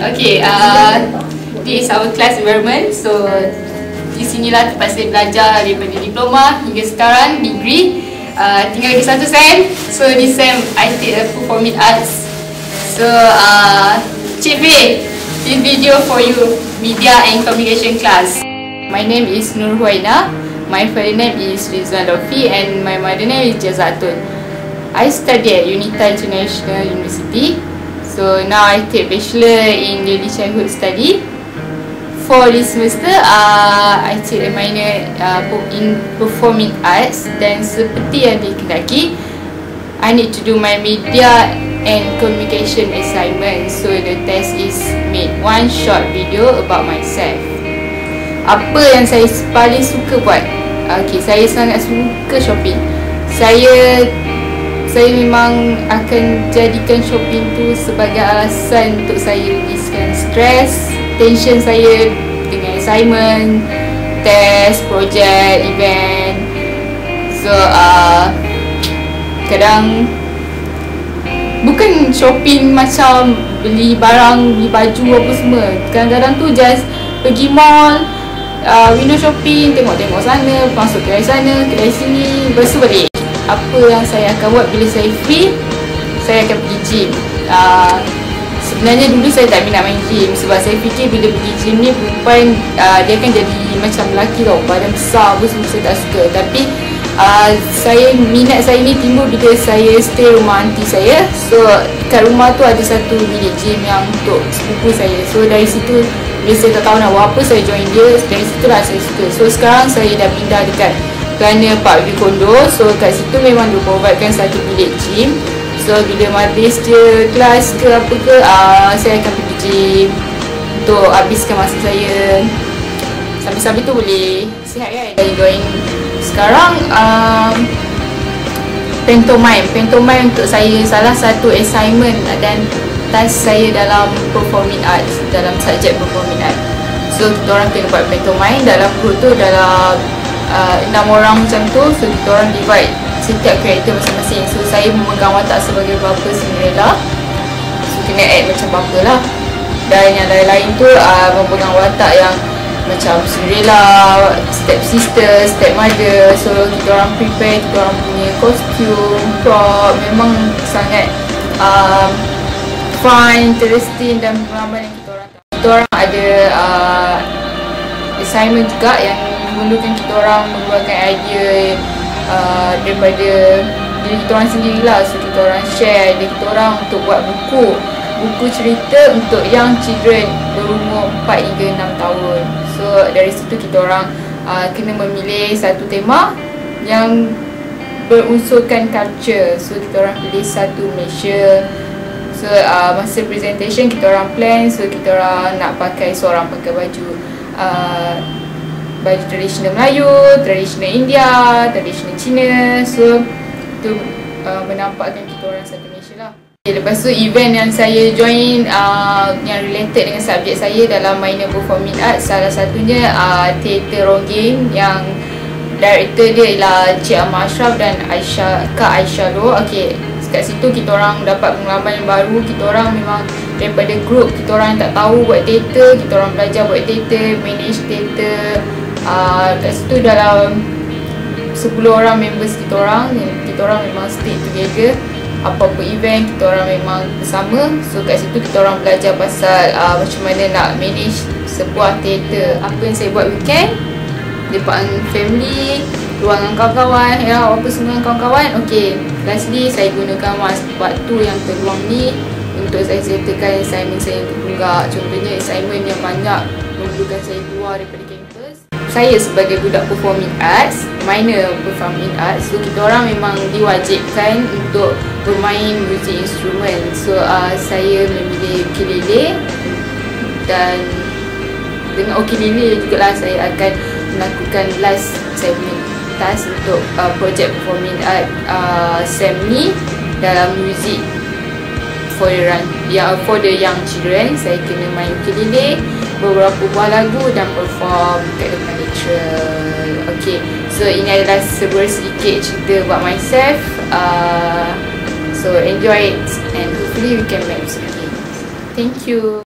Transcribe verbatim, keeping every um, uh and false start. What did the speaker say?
Okay, uh, this is our class environment. So di sinilah tempat saya belajar daripada diploma hingga sekarang degree. Uh, tinggal lagi satu sem. So this sem I take a performing arts. So uh, Cik B, this video for you, media and communication class. My name is Nurrul Huwaina. My father name is Ridzuan Lotfi and my mother name is Jazatun. I study at Unita International University. So now I take bachelor in early childhood study. For this semester, uh, I take a minor uh, in performing arts. Dan seperti yang dikendaki, I need to do my media and communication assignment. So the test is make one short video about myself. Apa yang saya paling suka buat? Okay, saya sangat suka shopping. Saya Saya memang akan jadikan shopping tu sebagai alasan untuk saya releasekan stres, tension saya dengan assignment, test, projek, event. So uh, kadang bukan shopping macam beli barang, beli baju apa semua. Kadang-kadang tu just pergi mall, uh, window shopping, tengok-tengok sana, masuk kedai sana, kedai sini, lepas tu balik. Apa yang saya akan buat bila saya free, saya akan pergi gym. uh, Sebenarnya dulu saya tak minat main gym, sebab saya fikir bila pergi gym ni perempuan uh, dia akan jadi macam lelaki tau, badan besar apa semua, saya tak suka. Tapi uh, saya minat saya ni timbul bila saya stay rumah aunty saya. So kat rumah tu ada satu bilik gym yang untuk sepupu saya. So dari situ bila saya tak tahu nak buat apa, saya join dia. Dari situlah saya suka. So sekarang saya dah pindah dekat kerana Pak Beli Kondo. So kat situ memang dia providekan satu bilik gym. So bila habis dia kelas ke apa ke, uh, saya akan pergi gym untuk habiskan masa saya. Sambil-sambil tu boleh sihat kan. Saya join sekarang um, pantomime. Pantomime untuk saya salah satu assignment dan task saya dalam performing arts, dalam subjek performing arts. So kita orang kena buat pantomime. Dalam group tu dalam Uh, enam orang macam tu. So kita orang divide setiap karakter masing-masing. So saya memegang watak sebagai bapa Cinderella. So kena act macam bapa lah. Dan yang lain-lain tu uh, memegang watak yang macam Cinderella, step sister, step mother. So kita orang prepare, kita orang punya costume, prop. Memang sangat uh, fun, interesting dan pengalaman yang kita orang tahu. Kita orang ada uh, assignment juga yang memerlukan kita orang mengeluarkan idea uh, daripada diri kita orang sendirilah. So kita orang share idea kita orang untuk buat buku buku cerita untuk young children berumur empat hingga enam tahun. So dari situ kita orang uh, kena memilih satu tema yang berunsurkan culture. So kita orang pilih satu Malaysia. So uh, masa presentation kita orang plan. So kita orang nak pakai, seorang pakai baju uh, baju tradisional Melayu, tradisional India, tradisional Cina. So tu uh, menampakkan kita orang satu Malaysia lah. Okay, lepas tu event yang saya join uh, yang related dengan subjek saya dalam minor performing arts, salah satunya uh, teater ronggeng yang director dia ialah Cik Ahmad Ashraf dan Aisyah, Kak Aisyah Loh. Okay, kat situ kita orang dapat pengalaman yang baru. Kita orang memang daripada group kita orang tak tahu buat teater, kita orang belajar buat teater, manage teater. Uh, kat situ dalam sepuluh orang members kita orang, kita orang memang stick together. Apa-apa event kita orang memang bersama. So kat situ kita orang belajar pasal uh, macam mana nak manage sebuah teater. Apa yang saya buat weekend, lepak dengan family, keluar dengan kawan-kawan, ya, apa semua dengan kawan-kawan. Okay, lastly saya gunakan masa waktu yang terluang ni untuk saya settlekan assignment saya yang tertunggak. Contohnya assignment yang banyak memerlukan saya keluar daripada kampus. Saya sebagai budak performing arts, minor performing arts, so kita orang memang diwajibkan untuk bermain music instrument. So uh, saya memilih ukulele dan dengan ukulele jugalah saya akan melakukan last saya punya task untuk uh, projek performing art uh, sem ni dalam music for the, yeah, for the young children. Saya kena main ukulele, beberapa buah lagu dan perform kat depan lecturer. Okay, so ini adalah sebuah sedikit cerita about myself. uh, So enjoy it and hopefully we can make music again. Thank you.